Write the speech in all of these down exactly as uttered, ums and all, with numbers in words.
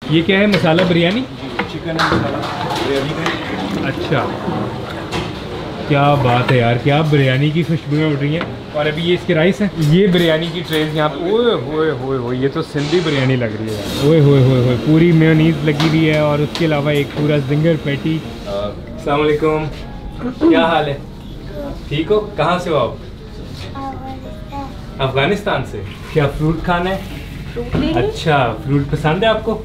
ये क्या है, मसाला बिरयानी? चिकन मसाला बिरयानी। अच्छा, क्या बात है यार, क्या बिरयानी की खुशबुएं उड़ रही हैं। और अभी ये इसके राइस हैं, ये बिरयानी की ट्रेज यहाँ पे। ओए होए होए होए, ये तो सिंधी बिरयानी लग रही है यार। ओए होए होए होए, पूरी मेयोनीज लगी हुई है और उसके अलावा एक पूरा जिंगर पैटी। अस्सलाम वालेकुम, क्या हाल है? ठीक हो? कहाँ से हो आप? अफगानिस्तान से। क्या फ्रूट खाना है? अच्छा, फ्रूट पसंद है आपको?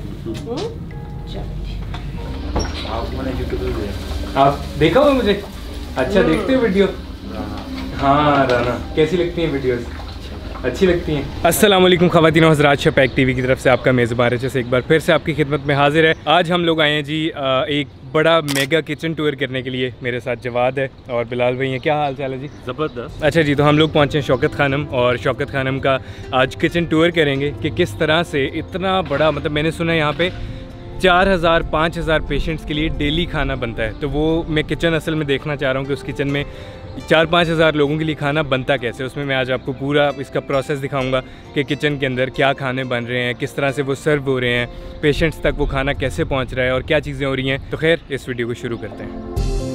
आप देखा हो मुझे? अच्छा, देखते हो वीडियो? हाँ राना, कैसी लगती हैं वीडियोस? अच्छी लगती हैं। अस्सलाम वालेकुम ख़वातीन और हज़रात, शपैक टीवी की तरफ से आपका मेज़बान है से एक बार फिर से आपकी खिदमत में हाजिर है। आज हम लोग आए हैं जी एक बड़ा मेगा किचन टूर करने के लिए। मेरे साथ जवाद है और बिलाल भाई हैं। क्या हाल चाल है जी? ज़बरदस्त। अच्छा जी, तो हम लोग पहुँचे हैं शौकत खानम और शौकत खानम का आज किचन टूर करेंगे कि किस तरह से इतना बड़ा, मतलब मैंने सुना है यहाँ पे चार हज़ार पाँच हज़ार पेशेंट्स के लिए डेली खाना बनता है। तो वो मैं किचन असल में देखना चाह रहा हूँ कि उस किचन में चार पाँच हज़ार लोगों के लिए खाना बनता कैसे। उसमें मैं आज आपको पूरा इसका प्रोसेस दिखाऊंगा कि किचन के अंदर क्या खाने बन रहे हैं, किस तरह से वो सर्व हो रहे हैं, पेशेंट्स तक वो खाना कैसे पहुंच रहा है और क्या चीज़ें हो रही हैं। तो खैर, इस वीडियो को शुरू करते हैं।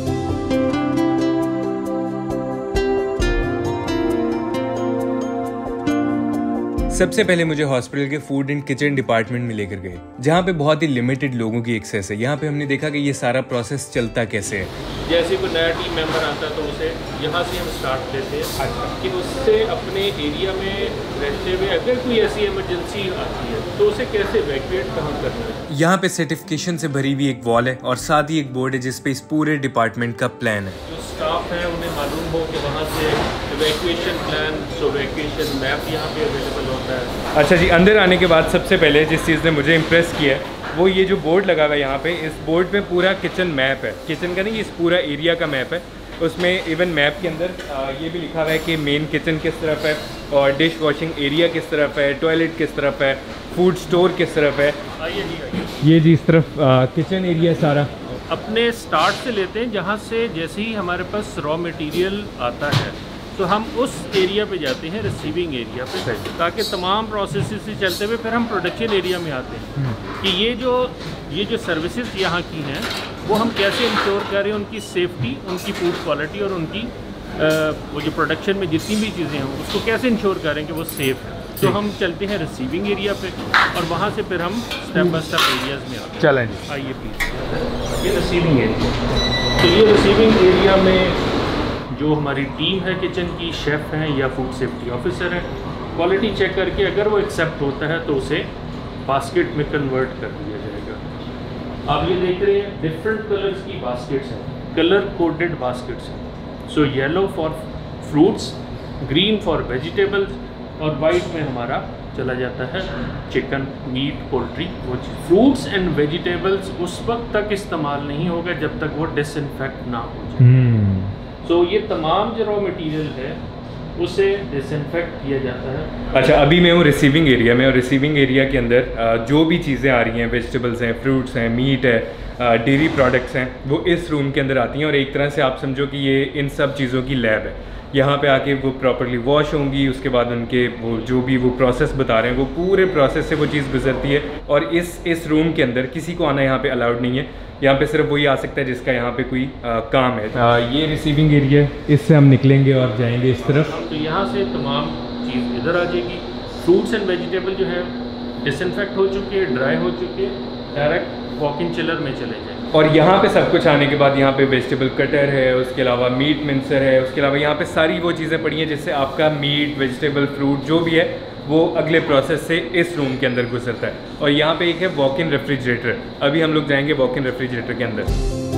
सबसे पहले मुझे हॉस्पिटल के फूड एंड किचन डिपार्टमेंट में लेकर गए, जहाँ पे बहुत ही लिमिटेड लोगों की एक्सेस है। यहाँ पे हमने देखा कि ये सारा प्रोसेस चलता कैसे है। जैसे कोई नया टीम मेंबर आता है तो उसे यहाँ से हम स्टार्ट लेते हैं। अच्छा। कि उससे अपने एरिया में रहते हुए अगर कोई ऐसी इमरजेंसी आती है तो उसे कैसे इवैक्यूएट कहाँ करना है। यहाँ पे सर्टिफिकेशन से भरी हुई एक वॉल है और साथ ही एक बोर्ड है जिसपे इस पूरे डिपार्टमेंट का प्लान है। जो स्टाफ है उन्हें मालूम हो कि वहाँ से evacuation plan, so evacuation map यहाँ पे अवेलेबल होता है। अच्छा जी, अंदर आने के बाद सबसे पहले जिस चीज़ ने मुझे इम्प्रेस किया है वो ये जो बोर्ड लगा हुआ है यहाँ पे, इस बोर्ड पे पूरा किचन मैप है। किचन का नहीं, इस पूरा एरिया का मैप है। उसमें इवन मैप के अंदर आ, ये भी लिखा हुआ है कि मेन किचन किस तरफ है और डिश वॉशिंग एरिया किस तरफ है, टॉयलेट किस तरफ है, फूड स्टोर किस तरफ है। आइए जी, आइए। ये जी इस तरफ आ, किचन एरिया सारा। अपने स्टार्ट से लेते हैं जहाँ से जैसे ही हमारे पास रॉ मटेरियल आता है तो हम उस एरिया पे जाते हैं, रिसीविंग एरिया पे, ताकि तमाम प्रोसेस से चलते हुए फिर हम प्रोडक्शन एरिया में आते हैं कि ये जो ये जो सर्विसेज यहाँ की हैं वो हम कैसे इंश्योर करें, उनकी सेफ्टी, उनकी फूड क्वालिटी और उनकी आ, वो जो प्रोडक्शन में जितनी भी चीज़ें हैं उसको कैसे इंश्योर करें कि वो सेफ़ है। तो हम चलते हैं रिसीविंग एरिया पे और वहाँ से फिर हम स्टेप बाय स्टेप एरियाज़ में आते हैं। चलें, आइए प्लीज़। ये रिसीविंग एरिया, तो ये रिसीविंग एरिया में जो हमारी टीम है किचन की, शेफ़ हैं या फूड सेफ्टी ऑफिसर है, क्वालिटी चेक करके अगर वो एक्सेप्ट होता है तो उसे बास्केट में कन्वर्ट कर दिया जाएगा। आप ये देख रहे हैं डिफरेंट कलर्स की बास्केट्स हैं, कलर कोडेड बास्केट्स हैं। So yellow for fruits, green for vegetables और वाइट में हमारा चला जाता है चिकन, मीट, पोल्ट्री, वो चीज़। फ्रूट्स एंड वेजिटेबल्स उस वक्त तक इस्तेमाल नहीं होगा जब तक वो डिसइंफेक्ट ना हो जाए। तो so, ये तमाम जो रॉ मटेरियल है उसे डिसइंफेक्ट किया जाता है। अच्छा, अभी मैं हूँ रिसीविंग एरिया में और रिसीविंग एरिया के अंदर जो भी चीज़ें आ रही हैं, वेजिटेबल्स हैं, फ्रूट्स हैं, मीट है, डेयरी प्रोडक्ट्स हैं, वो इस रूम के अंदर आती हैं और एक तरह से आप समझो कि ये इन सब चीज़ों की लैब है। यहाँ पे आके वो प्रॉपर्ली वॉश होंगी, उसके बाद उनके वो जो भी वो प्रोसेस बता रहे हैं वो पूरे प्रोसेस से वो चीज़ गुजरती है। और इस इस रूम के अंदर किसी को आना यहाँ पे अलाउड नहीं है। यहाँ पे सिर्फ वही आ सकता है जिसका यहाँ पे कोई आ, काम है। आ, ये रिसीविंग एरिया, इससे हम निकलेंगे और जाएंगे इस तरफ। तो यहाँ से तमाम चीज़ इधर आ जाएगी। फ्रूट्स एंड वेजिटेबल जो है डिसइंफेक्ट हो चुके हैं, ड्राई हो चुके हैं, डायरेक्ट वॉक इन चिलर में चले जाएंगे। और यहाँ पे सब कुछ आने के बाद यहाँ पे वेजिटेबल कटर है, उसके अलावा मीट मिक्सर है, उसके अलावा यहाँ पे सारी वो चीज़ें पड़ी हैं जिससे आपका मीट, वेजिटेबल, फ्रूट जो भी है वो अगले प्रोसेस से इस रूम के अंदर गुजरता है। और यहाँ पे एक है वॉक इन रेफ्रिजरेटर। अभी हम लोग जाएंगे वॉक इन रेफ्रिजरेटर के अंदर।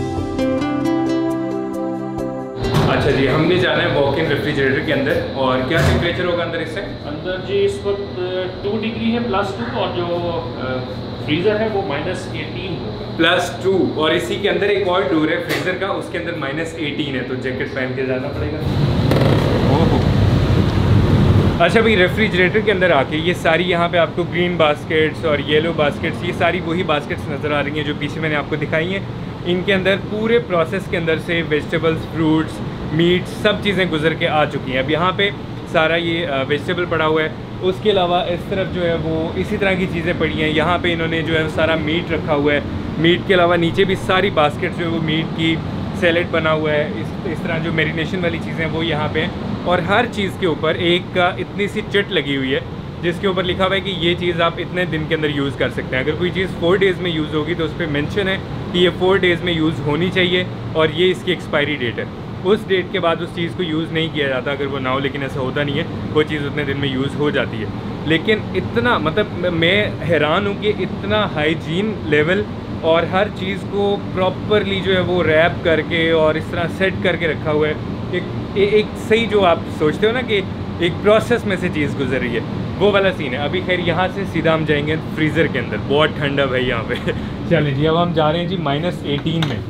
अच्छा जी, हमने जाना है वॉक इन रेफ्रिजरेटर के अंदर। और क्या टेम्परेचर होगा अंदर इससे? अंदर जी इस वक्त टू डिग्री है प्लस टू, और जो फ्रीज़र है वो माइनस एटीन प्लस टू। और इसी के अंदर एक और डोर है फ्रीज़र का, उसके अंदर माइनस एटीन है, तो जैकेट पहन के जाना पड़ेगा। ओहो। अच्छा भाई, रेफ्रिजरेटर के अंदर आके ये सारी यहाँ पे आपको ग्रीन बास्केट्स और येलो बास्केट्स, ये सारी वही बास्केट्स नज़र आ रही हैं जो पीछे मैंने आपको दिखाई हैं। इनके अंदर पूरे प्रोसेस के अंदर से वेजिटेबल्स, फ्रूट्स, मीट, सब चीज़ें गुजर के आ चुकी हैं। अब यहाँ पे सारा ये वेजिटेबल पड़ा हुआ है, उसके अलावा इस तरफ जो है वो इसी तरह की चीज़ें पड़ी हैं। यहाँ पे इन्होंने जो है सारा मीट रखा हुआ है। मीट के अलावा नीचे भी सारी बास्केट जो है वो मीट की, सैलेड बना हुआ है, इस इस तरह जो मैरिनेशन वाली चीज़ें हैं वो यहाँ पे हैं। और हर चीज़ के ऊपर एक का इतनी सी चिट लगी हुई है जिसके ऊपर लिखा हुआ है कि ये चीज़ आप इतने दिन के अंदर यूज़ कर सकते हैं। अगर कोई चीज़ फोर डेज़ में यूज़ होगी तो उस पर मेंशन है कि ये फोर डेज़ में यूज़ होनी चाहिए और ये इसकी एक्सपायरी डेट है। उस डेट के बाद उस चीज़ को यूज़ नहीं किया जाता अगर वो ना हो, लेकिन ऐसा होता नहीं है, वो चीज़ उतने दिन में यूज़ हो जाती है। लेकिन इतना मतलब मैं हैरान हूँ कि इतना हाइजीन लेवल और हर चीज़ को प्रॉपरली जो है वो रैप करके और इस तरह सेट करके रखा हुआ है। एक, एक सही जो आप सोचते हो ना कि एक प्रोसेस में से चीज़ गुजर रही है, वो वाला सीन है। अभी खैर यहाँ से सीधा हम जाएंगे फ्रीज़र के अंदर, बहुत ठंडा भाई यहाँ पे। चलिए जी, अब हम जा रहे हैं जी माइनस एटीन में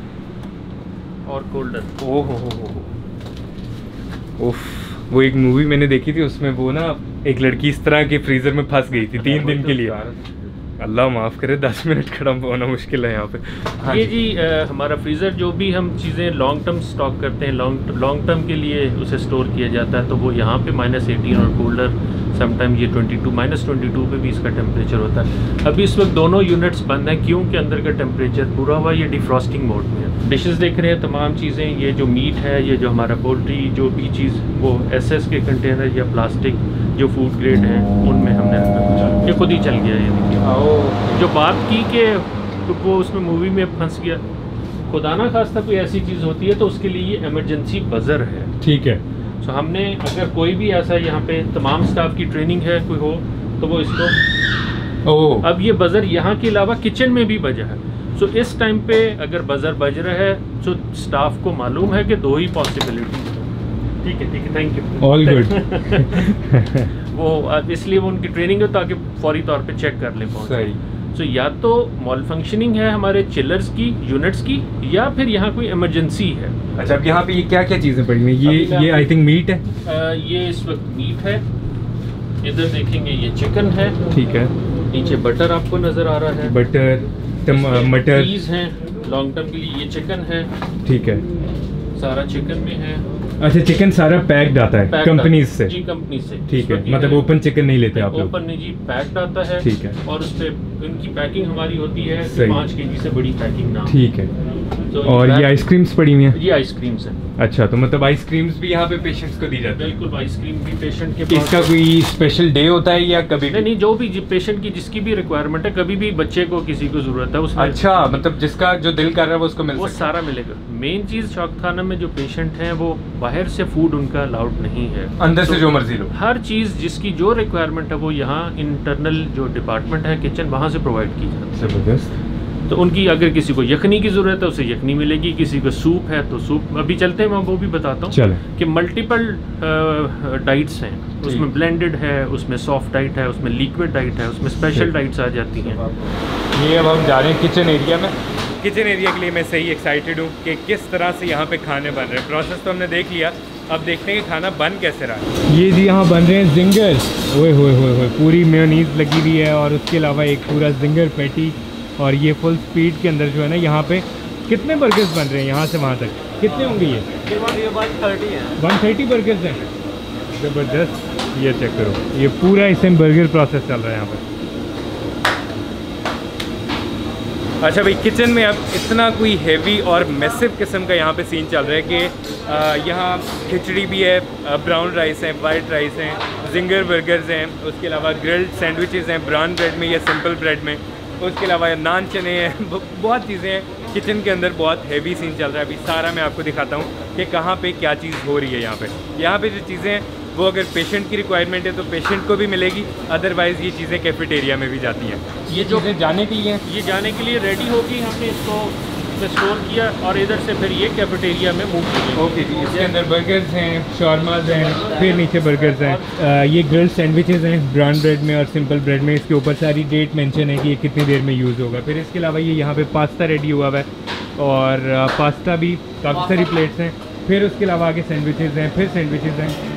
और कोल्डर। ओ हो हो हो उफ, वो एक मूवी मैंने देखी थी, उसमें वो ना एक लड़की इस तरह के फ्रीज़र में फंस गई थी तीन दिन के लिए। अल्लाह माफ़ करे, दस मिनट खड़ा होना मुश्किल है यहाँ पे। हाँ ये जी आ, हमारा फ्रीज़र जो भी हम चीज़ें लॉन्ग टर्म स्टॉक करते हैं, लॉन्ग लॉन्ग टर्म के लिए उसे स्टोर किया जाता है, तो वो यहाँ पे माइनस एटीन और कोल्डर समटाइम ये twenty two minus twenty two पे भी इसका टेम्परेचर होता है। अभी इस वक्त दोनों यूनिट्स बंद हैं क्योंकि अंदर का टेम्परेचर पूरा हुआ, ये डिफ्रॉस्टिंग मोड में है। डिशेस देख रहे हैं तमाम चीज़ें, ये जो मीट है, ये जो हमारा पोल्ट्री जो भी चीज़, वो एस एस के कंटेनर या प्लास्टिक जो फूड ग्रेड हैं उनमें हमने रखा। ये खुद ही चल गया, ये देखिए। जो बात की कि तो वो उसमें मूवी में फंस गया, खुदा ना खास्ता कोई ऐसी चीज़ होती है तो उसके लिए ये इमरजेंसी बज़र है। ठीक है। सो हमने अगर कोई भी ऐसा यहाँ पे तमाम स्टाफ की ट्रेनिंग है कोई हो तो वो इसको ओ अब ये बज़र यहाँ के अलावा किचन में भी बजा है। सो इस टाइम पे अगर बज़र बज रहा है तो स्टाफ को मालूम है कि दो ही पॉसिबिलिटी। ठीक है, ठीक है, थैंक यू, ऑल गुड। वो इसलिए वो उनकी ट्रेनिंग है ताकि फौरी तौर पे चेक कर ले पहुँच। सही। सो so, या तो मॉल फंक्शनिंग है हमारे चिलर्स की, यूनिट्स की, या फिर यहाँ कोई इमरजेंसी है। अच्छा, अब यहाँ पे ये क्या क्या चीज़ें पड़ी हुई हैं? ये ये आई थिंक मीट है। आ, ये इस वक्त मीट है, इधर देखेंगे ये चिकन है। ठीक है। नीचे बटर आपको नज़र आ रहा है, बटर, मटर, चीज़ हैं लॉन्ग टर्म के लिए। ये चिकन है, ठीक है, सारा चिकन में है। अच्छा, चिकन सारा पैक्ड आता है कंपनीज से? जी, कंपनी से। ठीक है, मतलब ओपन चिकन नहीं लेते आप लोग? ओपन नहीं जी, पैक्ड आता है। ठीक है। और उस पे इनकी पैकिंग हमारी होती है सही। पाँच के जी से बड़ी पैकिंग ना। ठीक है। तो और ये आइसक्रीम्स पड़ी हुई हैं? ये आइसक्रीम्स हैं। अच्छा, तो मतलब आइसक्रीम्स भी यहाँ पे पेशेंट्स को दी जाती है? बिल्कुल, आइसक्रीम भी पेशेंट के पास। इसका कोई स्पेशल डे होता है या कभी नहीं नहीं, जो भी पेशेंट की जिसकी भी रिक्वायरमेंट है, कभी भी बच्चे को किसी को जरूरत है उसमें। अच्छा, मतलब जिसका जो दिल कर रहा है वो उसको मिल वो सकता है? सारा मिलेगा। मेन चीज़ शौकखाना में जो पेशेंट हैं वो बाहर से फूड उनका अलाउड नहीं है, अंदर तो से जो मर्जी लो। हर चीज़ जिसकी जो रिक्वायरमेंट है वो यहाँ इंटरनल जो डिपार्टमेंट है किचन, वहाँ से प्रोवाइड की जाती है। जबरदस्त। तो उनकी अगर किसी को यखनी की ज़रूरत है उसे यखनी मिलेगी, किसी को सूप है तो सूप। अभी चलते हैं, मैं वो भी बताता हूँ कि मल्टीपल डाइट्स हैं, उसमें ब्लेंडेड है, उसमें सॉफ्ट डाइट है, उसमें लिक्विड डाइट है, उसमें स्पेशल डाइट्स आ जाती हैं। ये अब हम जा रहे हैं किचन एरिया में। किचन एरिया के लिए मैं सही एक्साइटेड हूँ कि किस तरह से यहाँ पे खाने बन रहे हैं। प्रोसेस तो हमने देख लिया, अब देखते हैं कि खाना बन कैसे रहा है। ये जी यहाँ बन रहे हैं जिंगर, ओए होए होए होए, पूरी मेयोनीज लगी हुई है और उसके अलावा एक पूरा जिंगर पैटी, और ये फुल स्पीड के अंदर जो है ना यहाँ पे कितने बर्गर्स बन रहे हैं यहाँ से वहाँ तक? कितने होंगे ये? वन थर्टी है। वन थर्टी बर्गर्स हैं। ज़बरदस्त। ये चेक करो, ये पूरा इसमें बर्गर प्रोसेस चल रहा है यहाँ पर। अच्छा भाई, किचन में अब इतना कोई हेवी और मैसिव किस्म का यहाँ पे सीन चल रहा है कि यहाँ खिचड़ी भी है, ब्राउन राइस है, वाइट राइस हैं, जिंगर बर्गर्स हैं, उसके अलावा ग्रिल्ड सैंडविचेज़ हैं ब्राउन ब्रेड में या सिंपल ब्रेड में, उसके अलावा नान चने हैं, बहुत चीज़ें हैं किचन के अंदर। बहुत हेवी सीन चल रहा है। अभी सारा मैं आपको दिखाता हूँ कि कहाँ पे क्या चीज़ हो रही है यहाँ पे। यहाँ पे जो चीज़ें हैं वो अगर पेशेंट की रिक्वायरमेंट है तो पेशेंट को भी मिलेगी, अदरवाइज़ ये चीज़ें कैफेटेरिया में भी जाती हैं। ये जो जाने के लिए ये जाने के लिए रेडी होगी, हमने इसको स्टोर किया और इधर से फिर ये कैफेटेरिया में मूव किया। ओके जी, इसके अंदर बर्गर्स हैं, शॉर्माज हैं, फिर नीचे बर्गर्स हैं, ये ग्रिल्ड सैंडविचेज़ हैं ब्राउन ब्रेड में और सिंपल ब्रेड में। इसके ऊपर सारी डेट मेंशन है कि ये कितनी देर में यूज़ होगा। फिर इसके अलावा ये यहाँ पे पास्ता रेडी हुआ हुआ है और पास्ता भी काफ़ी सारी प्लेट्स हैं। फिर उसके अलावा आगे सैंडविचेज़ हैं, फिर सैंडविचेज़ हैं।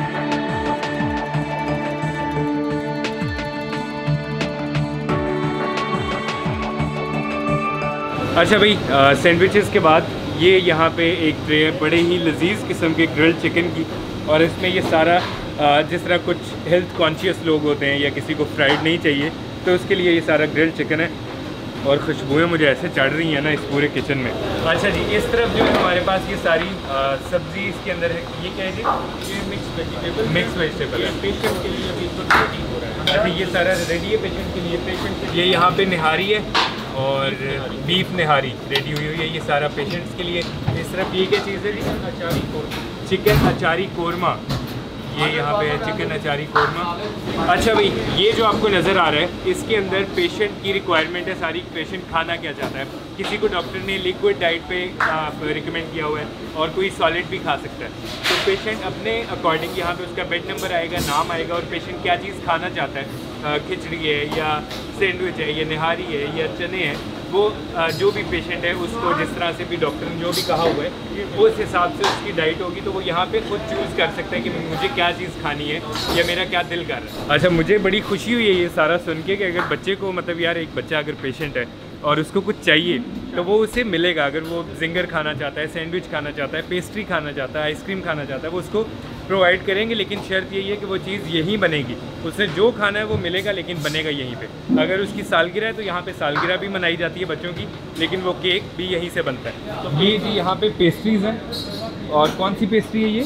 अच्छा भाई, सैंडविचेस के बाद ये यहाँ पे एक ट्रे है बड़े ही लजीज किस्म के ग्रिल्ड चिकन की, और इसमें ये सारा जिस तरह कुछ हेल्थ कॉन्शियस लोग होते हैं या किसी को फ्राइड नहीं चाहिए, तो उसके लिए ये सारा ग्रिल्ड चिकन है। और खुशबुएं मुझे ऐसे चढ़ रही हैं ना इस पूरे किचन में। अच्छा जी, इस तरफ जो है हमारे पास ये सारी सब्ज़ी इसके अंदर है। ये क्या है जी? ये मिक्स वेजिटेबल मिक्स वेजिटेबल है। पेशेंट के लिए अभी तो रेडी हो रहा है। अच्छा, ये सारा रेडी है पेशेंट के लिए। पेशेंट के लिए यहाँ पे निहारी है और बीफ निहारी रेडी हुई हुई है, ये सारा पेशेंट्स के लिए। इस तरफ ये क्या चीज़ है जी? अचारी कोरमा, चिकन अचारी कोरमा। ये यहाँ पे है चिकन अचारी कोरमा। अच्छा भाई, ये जो आपको नज़र आ रहा है इसके अंदर पेशेंट की रिक्वायरमेंट है सारी। पेशेंट खाना क्या चाहता है, किसी को डॉक्टर ने लिक्विड डाइट पे रिकमेंड किया हुआ है और कोई सॉलिड भी खा सकता है। तो पेशेंट अपने अकॉर्डिंग यहाँ पे उसका बेड नंबर आएगा, नाम आएगा और पेशेंट क्या चीज़ खाना चाहता है, खिचड़ी है या सैंडविच है या निहारी है या चने हैं, वो जो भी पेशेंट है उसको जिस तरह से भी डॉक्टर ने जो भी कहा हुआ है उस हिसाब से उसकी डाइट होगी, तो वो यहाँ पे खुद चूज़ कर सकता है कि मुझे क्या चीज़ खानी है या मेरा क्या दिल कर रहा है। अच्छा, मुझे बड़ी खुशी हुई है ये सारा सुन के कि अगर बच्चे को, मतलब यार एक बच्चा अगर पेशेंट है और उसको कुछ चाहिए तो वो उसे मिलेगा। अगर वो जिंगर खाना चाहता है, सैंडविच खाना चाहता है, पेस्ट्री खाना चाहता है, आइसक्रीम खाना चाहता है, वो उसको प्रोवाइड करेंगे। लेकिन शर्त यही है कि वो चीज़ यहीं बनेगी, उसे जो खाना है वो मिलेगा लेकिन बनेगा यहीं पे। अगर उसकी सालगिरह है तो यहाँ पे सालगिरह भी मनाई जाती है बच्चों की, लेकिन वो केक भी यहीं से बनता है। तो ये जी यहाँ पे पेस्ट्रीज़ हैं। और कौन सी पेस्ट्री है ये?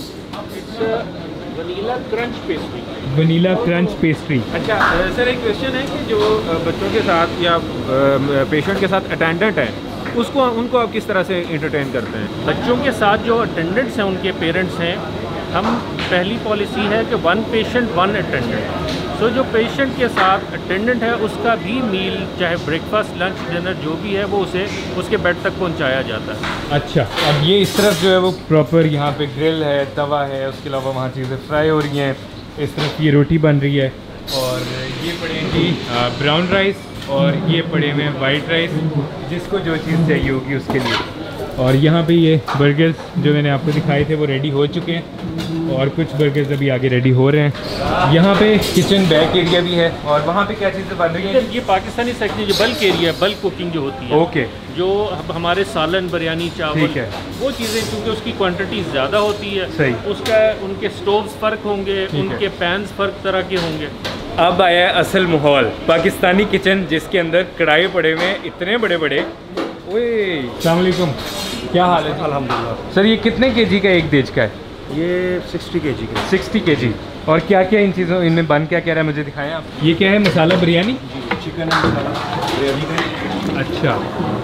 Vanilla crunch pastry. Vanilla crunch pastry. अच्छा सर, एक क्वेश्चन है कि जो बच्चों के साथ या पेशेंट के साथ अटेंडेंट है, उसको उनको आप किस तरह से इंटरटेन करते हैं? बच्चों के साथ जो अटेंडेंट्स हैं, उनके पेरेंट्स हैं, हम पहली पॉलिसी है कि one patient one attendant. So जो पेशेंट के साथ अटेंडेंट है उसका भी मील, चाहे ब्रेकफास्ट, लंच, डिनर जो भी है, वो उसे उसके बेड तक पहुंचाया जाता है। अच्छा, अब ये इस तरफ जो है वो प्रॉपर यहाँ पे ग्रिल है, तवा है, उसके अलावा वहाँ चीज़ें फ्राई हो रही हैं। इस तरफ ये रोटी बन रही है और ये पड़े जी ब्राउन राइस और ये पड़े हुए हैं वाइट राइस, जिसको जो चीज़ चाहिए होगी उसके लिए। और यहाँ पे ये बर्गर्स जो मैंने आपको दिखाए थे वो रेडी हो चुके हैं और कुछ बर्गर्स अभी आगे रेडी हो रहे हैं। यहाँ पे किचन बैक एरिया भी है और वहाँ पे क्या चीज़ें बन रही हैं? ये पाकिस्तानी सेक्शन जो बल्क एरिया है, बल्क कुकिंग जो होती है, ओके, जो हमारे सालन, बिरयानी, चावल, ठीक है, वो चीज़ें क्योंकि उसकी क्वांटिटी ज़्यादा होती है, सही, उसका उनके स्टोव्स फ़र्क होंगे, उनके पैन्स फ़र्क तरह के होंगे। अब आया असल माहौल, पाकिस्तानी किचन जिसके अंदर कढ़ाई पड़े हुए हैं इतने बड़े बड़े। ओए, अस्सलाम वालेकुम, क्या हाल है? अल्हम्दुलिल्लाह। सर ये कितने केजी का एक देज का है? ये साठ केजी का। साठ केजी। और क्या क्या इन चीज़ों, इनमें बन क्या क्या रहा है मुझे दिखाएं आप। ये क्या है? मसाला बिरयानी, चिकन है, मसाला बिरयानी का। अच्छा,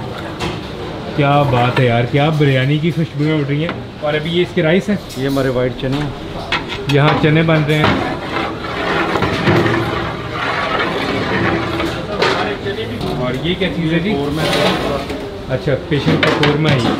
क्या बात है यार, क्या बिरयानी की खुशबुएं उठ रही हैं। और अभी ये इसके राइस हैं, ये हमारे वाइट चने, यहाँ चने बन रहे हैं। और ये क्या चीज़ है जी? अच्छा, पेशेंट का कोरमा ही।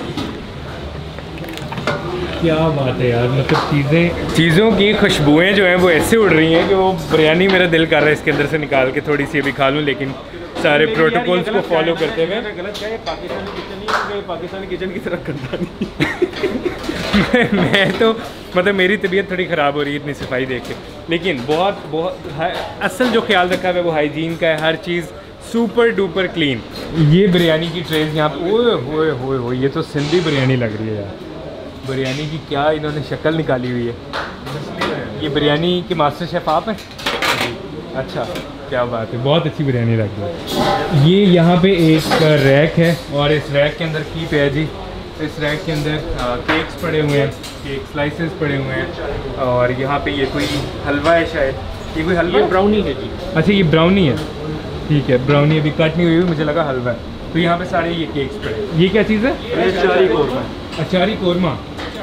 क्या बात है यार, मतलब चीज़ें चीज़ों की खुशबुएं जो हैं वो ऐसे उड़ रही हैं कि वो बिरयानी मेरा दिल कर रहा है इसके अंदर से निकाल के थोड़ी सी अभी खा लूँ, लेकिन सारे प्रोटोकॉल्स को फॉलो करते हुए। गलत क्या है, पाकिस्तानी किचन नहीं है, पाकिस्तानी किचन की तरह करता नहीं। मैं तो मतलब मेरी तबीयत थोड़ी ख़राब हो रही है इतनी सफाई देख के, लेकिन बहुत बहुत असल जो ख्याल रखा है वो हाइजीन का है, हर चीज़ सुपर डुपर क्लीन। ये बिरयानी की ट्रेज यहाँ पे, ओए होए होए होए, ये तो सिंधी बिरयानी लग रही है यार। बिरयानी की क्या इन्होंने शक्ल निकाली हुई है। ये बिरयानी के मास्टर शेफ़ आप हैं? अच्छा, क्या बात है, बहुत अच्छी बिरयानी लग रही है। ये यहाँ पे एक रैक है और इस रैक के अंदर की पे है जी, इस रैक के अंदर केक्स पड़े हुए हैं, केक स्लाइसेस पड़े हुए हैं और यहाँ पे ये कोई हलवा है शायद, ये कोई हलवा, ये ब्राउनी है जी। अच्छा, ये ब्राउनी है, ठीक है, ब्राउनी अभी कट नहीं हुई हुई, मुझे लगा हलवा है। तो यहाँ पे सारे ये केक्स पड़े। ये क्या चीज़ है? अचारी कोरमा। अचारी कोरमा।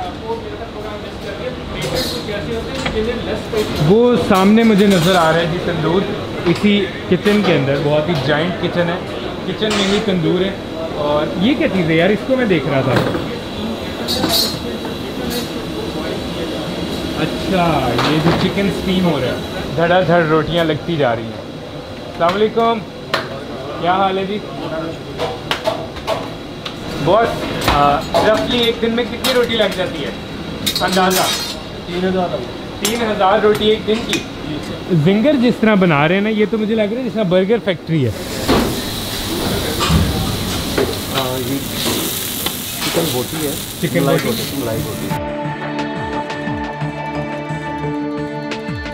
वो सामने मुझे नज़र आ रहा है जी तंदूर, इसी किचन के अंदर, बहुत ही जाइंट किचन है, किचन में ही तंदूर है। और ये क्या चीज़ है यार, इसको मैं देख रहा था। अच्छा, ये जो चिकन स्टीम हो रहा है, धड़ाधड़ रोटियां लगती जा रही हैं। अस्सलाम वालेकुम, क्या हाल है जी? बॉस, रफली एक दिन में कितनी रोटी लग जाती है अंदाज़ा? तीन हज़ार तीन हज़ार रोटी एक दिन की। जिंगर जिस तरह बना रहे हैं ना, ये तो मुझे लग रहा है जिस तरह बर्गर फैक्ट्री है। हाँ, ये चिकन बोटी है, चिकन मलाई बोटी, बोटी, मलाई बोटी।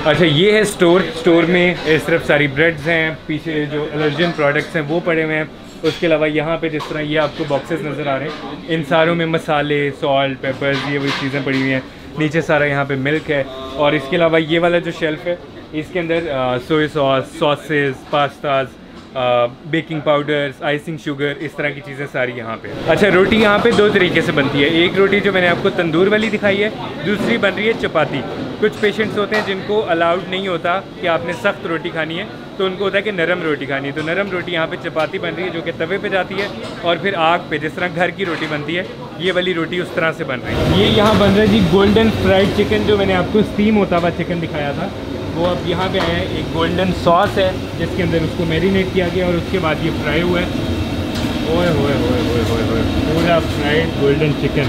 अच्छा ये है स्टोर। स्टोर में इस तरफ सारी ब्रेड्स हैं, पीछे जो एलर्जन प्रोडक्ट्स हैं वो पड़े हुए हैं। उसके अलावा यहाँ पे जिस तरह ये आपको बॉक्सेस नज़र आ रहे हैं, इन सारों में मसाले, सॉल्ट, पेपर्स, ये वही चीज़ें पड़ी हुई हैं। नीचे सारा यहाँ पे मिल्क है। और इसके अलावा ये वाला जो शेल्फ़ है इसके अंदर soya sauce, sauces, pastas, baking powders, icing sugar, इस तरह की चीज़ें सारी यहाँ पे। अच्छा रोटी यहाँ पे दो तरीके से बनती है। एक रोटी जो मैंने आपको तंदूर वाली दिखाई है, दूसरी बन रही है चपाती। कुछ पेशेंट्स होते हैं जिनको अलाउड नहीं होता कि आपने सख्त रोटी खानी है, तो उनको होता है कि नरम रोटी खानी है। तो नरम रोटी यहाँ पे चपाती बन रही है जो कि तवे पे जाती है और फिर आग पे जिस तरह घर की रोटी बनती है, ये वाली रोटी उस तरह से बन रही है। ये यहाँ बन रहा है जी गोल्डन फ्राइड चिकन। जो मैंने आपको स्टीम होता हुआ चिकन दिखाया था वो अब यहाँ पे आया है। एक गोल्डन सॉस है जिसके अंदर उसको मैरिनेट किया गया और उसके बाद ये फ्राई हुआ है। ओए होए होए होए होए होए, पूरा फ्राइड गोल्डन चिकन।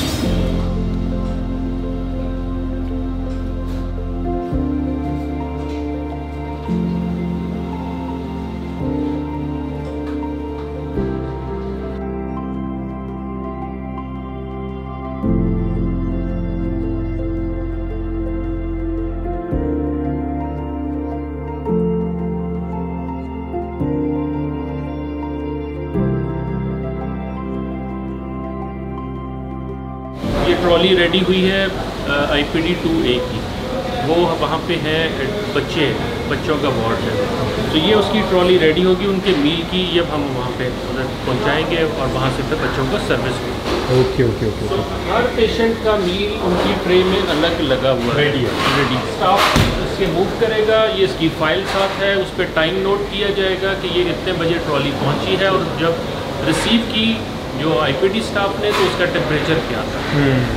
ये ट्रॉली रेडी हुई है I P D two A की। वो वहाँ पे है बच्चे, बच्चों का वार्ड है, तो ये उसकी ट्रॉली रेडी होगी उनके मील की। जब हम वहाँ पे पहुँचाएंगे और वहाँ से फिर बच्चों को सर्विस होगी। ओके ओके ओके तो हर पेशेंट का मील उनकी ट्रे में अलग लगा हुआ है, रेडी है। रेडी। स्टाफ इसके मूव करेगा, ये इसकी फाइल साथ है, उस पर टाइम नोट किया जाएगा कि ये इतने बजे ट्रॉली पहुँची है, और जब रिसीव की जो आई पी डी स्टाफ ने तो उसका टेम्परेचर क्या था।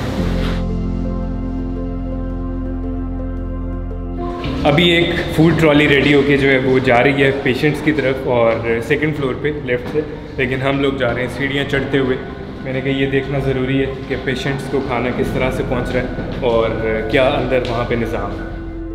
अभी एक फूड ट्रॉली रेडी होके जो है वो जा रही है पेशेंट्स की तरफ और सेकंड फ्लोर पे लेफ़्ट से, लेकिन हम लोग जा रहे हैं सीढ़ियाँ चढ़ते हुए। मैंने कहा ये देखना ज़रूरी है कि पेशेंट्स को खाना किस तरह से पहुँच रहा है और क्या अंदर वहाँ पे निज़ाम है।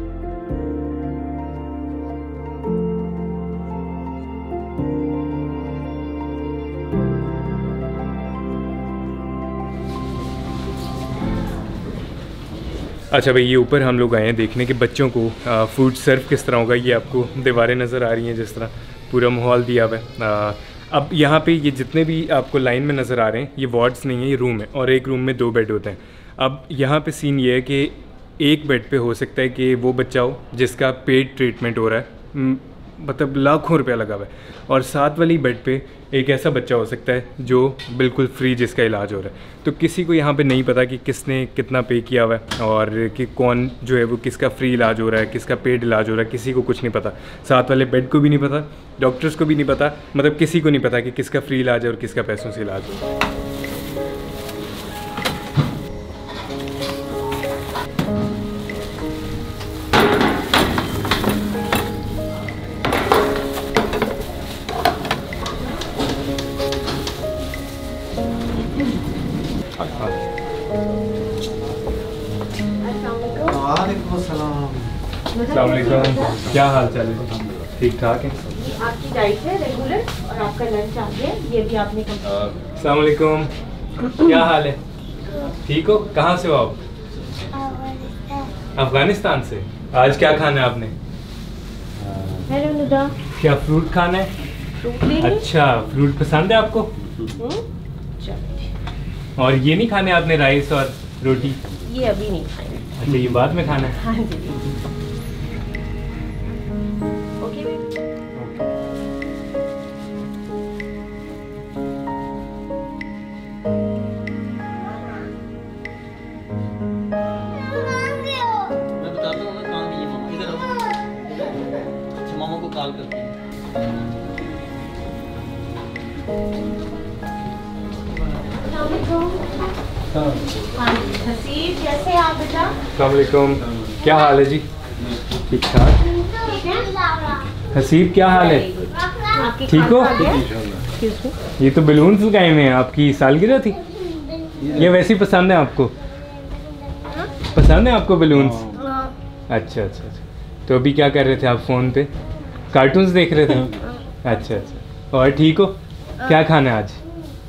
अच्छा भाई, ये ऊपर हम लोग आए हैं देखने के बच्चों को आ, फूड सर्व किस तरह होगा। ये आपको दीवारें नज़र आ रही हैं, जिस तरह पूरा माहौल दिया हुआ है। आ, अब यहाँ पे ये जितने भी आपको लाइन में नज़र आ रहे हैं ये वार्ड्स नहीं है, ये रूम है, और एक रूम में दो बेड होते हैं। अब यहाँ पे सीन ये है कि एक बेड पे हो सकता है कि वो बच्चा हो जिसका पेड ट्रीटमेंट हो रहा है, मतलब लाखों रुपया लगा हुआ है, और साथ वाली बेड पे एक ऐसा बच्चा हो सकता है जो बिल्कुल फ्री जिसका इलाज हो रहा है। तो किसी को यहाँ पे नहीं पता कि किसने कितना पे किया हुआ है और कि कौन जो है वो किसका फ्री इलाज हो रहा है, किसका पेड इलाज हो रहा है, किसी को कुछ नहीं पता। साथ वाले बेड को भी नहीं पता, डॉक्टर्स को भी नहीं पता, मतलब किसी को नहीं पता कि किसका फ्री इलाज है और किसका पैसों से इलाज हो रहा है। अस्सलाम वालेकुम, क्या हाल चाल है? ठीक ठाक है। आपकी डाइट है रेगुलर और आपका लंच आ गया, ये भी आपने अस्सलाम वालेकुम, क्या हाल है? ठीक हो? कहाँ से हो आप? अफगानिस्तान से। आज क्या खाना है आपने? हेलो नुदा। क्या फ्रूट खाना है? फ्रूट लेंगे? अच्छा, फ्रूट पसंद है आपको? और ये नहीं खाने आपने राइस और रोटी? ये अभी नहीं खाएंगे। अच्छा, ये बाद में खाना है? हाँ जी। ओके मैं बताता हूँ ना कहाँ गई है मामा, इधर आओ। अच्छा मामा को कॉल करती है। हाँ जी, हसीब कैसे हैं आप बेटा? अस्सलाम वालेकुम, क्या हाल है जी? ठीक ठाक। ठीक है? हसीब क्या हाल है? आपकी ठीक हो? खाना आ गया? Excuse me? ये तो बलून्स लगाए हुए हैं, आपकी सालगिरह थी? ये वैसे ही पसंद है आपको? पसंद है आपको बलून्स? अच्छा अच्छा अच्छा। तो अभी क्या कर रहे थे आप फ़ोन पे? कार्टून्स देख रहे थे? अच्छा अच्छा। और ठीक हो? क्या खाना है आज?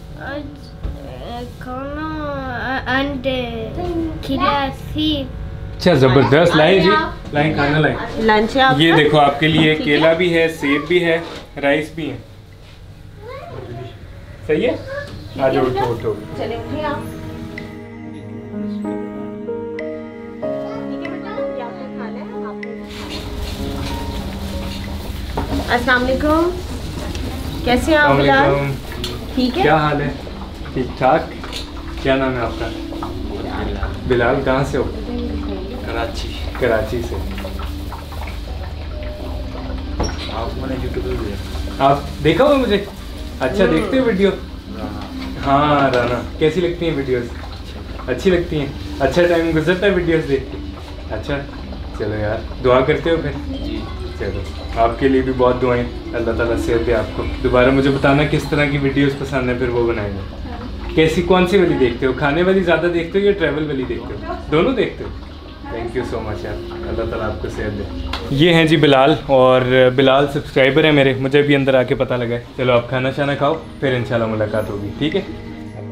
खाना अंडे खिला सी अच्छा ज़बरदस्त, लाएं जी, लाएं खाना लाएं। लंच है आपका? ये देखो आपके लिए ठीक केला है। भी है, सेब भी है, राइस भी है। सही है, आ जाओ उठो उठो। चले उठिए आप। ठीक है बेटा, ये आपने खाना है, आपने अस्सलाम वालेकुम, कैसे हैं आप बिलाल? अस्सलामुअलैकुम। ठीक है। क्या हाल है? ठीक ठाक। क्या नाम है आपका? बिलाल। कहाँ से हो? कराची। कराची से। आप मैंने यूट्यूब पे देखा। आप देखा हो मुझे? अच्छा देखते हो वीडियो? हाँ राना, कैसी लगती हैं वीडियोस? अच्छी लगती हैं? अच्छा टाइम गुजरता है वीडियोस देख के? अच्छा चलो यार, दुआ करते हो फिर? जी। चलो आपके लिए भी बहुत दुआएं, अल्लाह ताला सेहत दे आपको। दोबारा मुझे बताना किस तरह की वीडियोस पसंद है, फिर वो बनाएंगे। कैसी कौन सी वाली देखते हो? खाने वाली ज़्यादा देखते हो या ट्रैवल वाली देखते हो? दोनों देखते हो? थैंक यू सो मच यार, अल्लाह ताला आपको सेहत दे। ये हैं जी बिलाल, और बिलाल सब्सक्राइबर है मेरे, मुझे भी अंदर आके पता लगा है। चलो आप खाना शाना खाओ, फिर इंशाल्लाह मुलाकात होगी, ठीक है?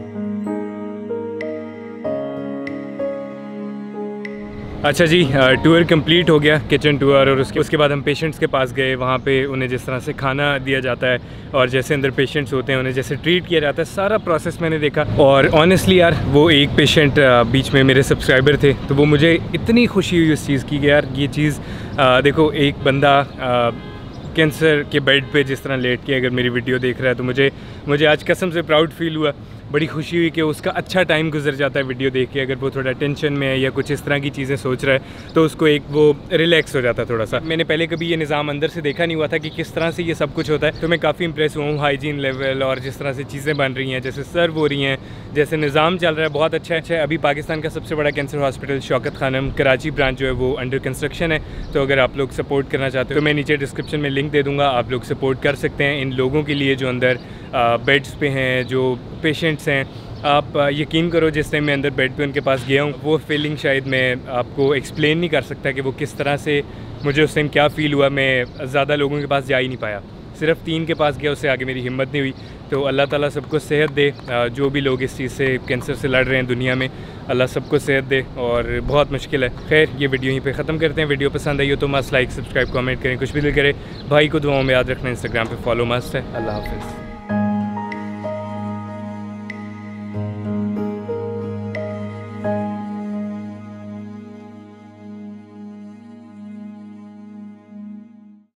अच्छा जी, टूर कंप्लीट हो गया, किचन टूर, और उसके उसके बाद हम पेशेंट्स के पास गए। वहाँ पे उन्हें जिस तरह से खाना दिया जाता है और जैसे अंदर पेशेंट्स होते हैं उन्हें जैसे ट्रीट किया जाता है, सारा प्रोसेस मैंने देखा। और ऑनेस्टली यार, वो एक पेशेंट बीच में मेरे सब्सक्राइबर थे, तो वो मुझे इतनी खुशी हुई उस चीज़ की कि यार ये चीज़ देखो, एक बंदा कैंसर के बेड पे जिस तरह लेट के अगर मेरी वीडियो देख रहा है, तो मुझे मुझे आज कसम से प्राउड फील हुआ, बड़ी खुशी हुई कि उसका अच्छा टाइम गुजर जाता है वीडियो देख के। अगर वो थोड़ा टेंशन में है या कुछ इस तरह की चीज़ें सोच रहा है, तो उसको एक वो रिलैक्स हो जाता है थोड़ा सा। मैंने पहले कभी ये निज़ाम अंदर से देखा नहीं हुआ था कि किस तरह से ये सब कुछ होता है, तो मैं काफ़ी इंप्रेस हुआ हूँ। हाइजीन लेवल और जिस तरह से चीज़ें बन रही हैं, जैसे सर्व हो रही हैं, जैसे निज़ाम चल रहा है, बहुत अच्छा है। अभी पाकिस्तान का सबसे बड़ा cancer hospital Shaukat Khanum Karachi branch जो है वो अंडर कंस्ट्रक्शन है, तो अगर आप लोग सपोर्ट करना चाहते हो तो मैं नीचे डिस्क्रिप्शन में लिंक दे दूँगा, आप लोग सपोर्ट कर सकते हैं इन लोगों के लिए जो अंदर बेड्स पे हैं, जो पेशेंट्स हैं। आप यकीन करो, जिस टाइम मैं अंदर बेड पे उनके पास गया हूँ, वो फीलिंग शायद मैं आपको एक्सप्लेन नहीं कर सकता कि वो किस तरह से मुझे उस टाइम क्या फ़ील हुआ। मैं ज़्यादा लोगों के पास जा ही नहीं पाया, सिर्फ तीन के पास गया, उससे आगे मेरी हिम्मत नहीं हुई। तो अल्लाह ताला सबको सेहत दे, जो भी लोग इस चीज़ से कैंसर से लड़ रहे हैं दुनिया में, अल्लाह सबको सेहत दे, और बहुत मुश्किल है। खैर ये वीडियो यहीं पे ख़त्म करते हैं। वीडियो पसंद आई हो तो मस्त लाइक सब्सक्राइब कमेंट करें, कुछ भी दिल करें। भाई को दुआओं में याद रखना, इंस्टाग्राम पे फॉलो मस्त है। अल्लाह हाफ़िज़।